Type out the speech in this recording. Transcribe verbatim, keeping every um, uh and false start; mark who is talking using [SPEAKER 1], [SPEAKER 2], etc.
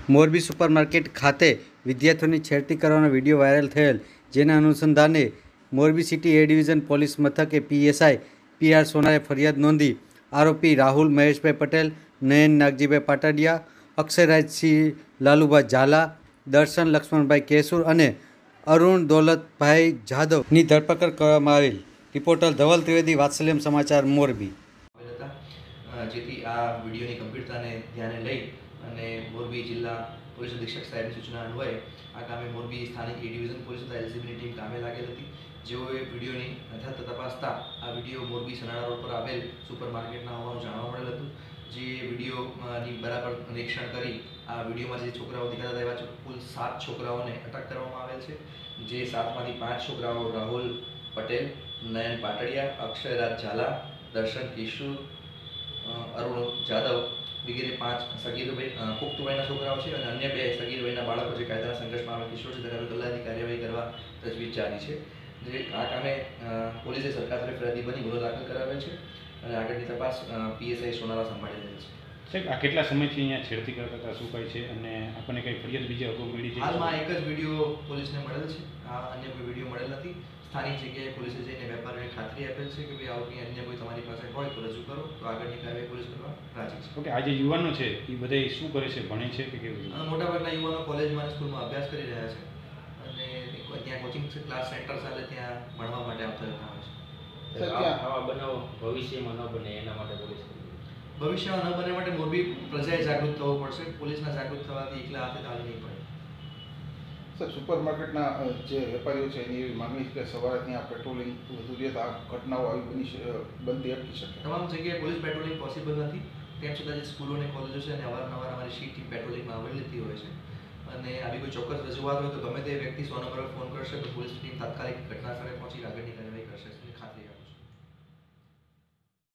[SPEAKER 1] Morbi supermarket ખાતે વિદ્યાર્થીઓની છેડતી કરવાનો વિડીયો વાયરલ થયેલ, જેના અનુસંધાને Morbi city A division police મથકે પીએસઆઈ પી આર સોનારે ફરિયાદ નોંધી આરોપી રાહુલ મહેશભાઈ પટેલ, નયન નાગજીભાઈ પાટડિયા, અક્ષયરાજસિંહ લાલુભાઈ ઝાલા, દર્શન લક્ષ્મણભાઈ કેસુર અને અરુણ દોલતભાઈ જાદવની ધરપકડ કરવામાં આવેલ. રિપોર્ટર ધવલ ત્રિવેદી, વાત્સલ્યમ સમાચાર, મોરબી.
[SPEAKER 2] જેથી આ વિડીયોની ગંભીરતાને ધ્યાને લઈ અને મોરબી જિલ્લા પોલીસ અધિક્ષક સાહેબની સૂચના અન્વયે આ કામે મોરબી સ્થાનિક એ ડિવિઝન પોલીસ તથા એલસીબીની ટીમ કામે લાગેલ હતી. જેઓએ વિડીયોની યથાર્થ તપાસતા આ વિડીયો મોરબી સનાળા રોડ પર આવેલ સુપર માર્કેટના હોવાનું જાણવા મળેલ હતું. જે વિડીયોની બરાબર નિરીક્ષણ કરી આ વિડીયોમાં જે છોકરાઓ દેખાતા હતા એવા કુલ સાત છોકરાઓને અટક કરવામાં આવેલ છે. જે સાતમાંથી પાંચ છોકરાઓ રાહુલ પટેલ, નયન પાટડિયા, અક્ષયરાજ ઝાલા, દર્શન કેશુર, અરુણ જાદવ વગેરે પાંચ સગીર પુખ્ત વયના છોકરાઓ છે અને અન્ય બે સગીર વયના બાળકો જે કાયદાના સંઘર્ષમાં આવેલ કિશોર છે તેના ગલ્લાની કાર્યવાહી કરવા તજવીજ જારી છે. જે આ કામે પોલીસે સરકાર તરફ ફરિયાદી બની ગુનો દાખલ કરાવેલ છે અને આગળની તપાસ પીએસઆઈ સોનારા સંભાળી રહેલ છે.
[SPEAKER 3] સાહેબ, આ કેટલા સમયથી અહીંયા છેડતી કરતા હતા, શું કહે છે અને આપણને કંઈ ફરિયાદ બીજી અગાઉ મળી છે?
[SPEAKER 2] હાલમાં એક જ વિડીયો પોલીસને મળેલ છે. આ અન્ય કોઈ વિડીયો મળેલ નથી. સ્થાનિક જગ્યાએ પોલીસે જઈને વેપારીને ખાતરી આપેલ છે કે ભાઈ આવું કંઈ અન્ય કોઈ તમારી પાસે હોય તો રજૂ કરો, તો આગળની કાર્યવાહી પોલીસ કરવા રાજી છે.
[SPEAKER 3] ઓકે, આ જે યુવાનો છે એ બધા શું કરે છે, ભણે છે કે કેવું?
[SPEAKER 2] મોટાભાગના યુવાનો કોલેજમાં અને સ્કૂલમાં અભ્યાસ કરી રહ્યા છે અને ત્યાં કોચિંગ ક્લાસ સેન્ટર સાથે ત્યાં ભણવા માટે આવતા રહેતા હોય છે.
[SPEAKER 4] આવા બનાવો ભવિષ્યમાં ન બને એના માટે પોલીસ
[SPEAKER 2] ભવિષ્યમાં ન બને માટે મોરબી પ્રજાએ જાગૃત થવું પડશે. પોલીસના જાગૃત થવાથી એકલા હાથે ચાલી નહીં પડે.
[SPEAKER 5] સર, સુપરમાર્કેટના જે વેપારીઓ છે એની એવી માંગણી છે કે સવારે ત્યાં પેટ્રોલિંગ વધુ રહે તો આ ઘટનાઓ આવી બની બનતી અટકી શકે.
[SPEAKER 2] તમામ જગ્યાએ પોલીસ પેટ્રોલિંગ પોસિબલ નથી. તેમ છતાં જે સ્કૂલો અને કોલેજો છે અને અવારનવાર અમારી સી ટીમ પેટ્રોલિંગમાં આવેલી રહેતી હોય છે અને આવી કોઈ ચોક્કસ રજૂઆત હોય તો ગમે તે વ્યક્તિ સો નંબર પર ફોન કરશે તો પોલીસ ટીમ તાત્કાલિક ઘટના સ્થળે પહોંચી આગળની કાર્યવાહી કરશે.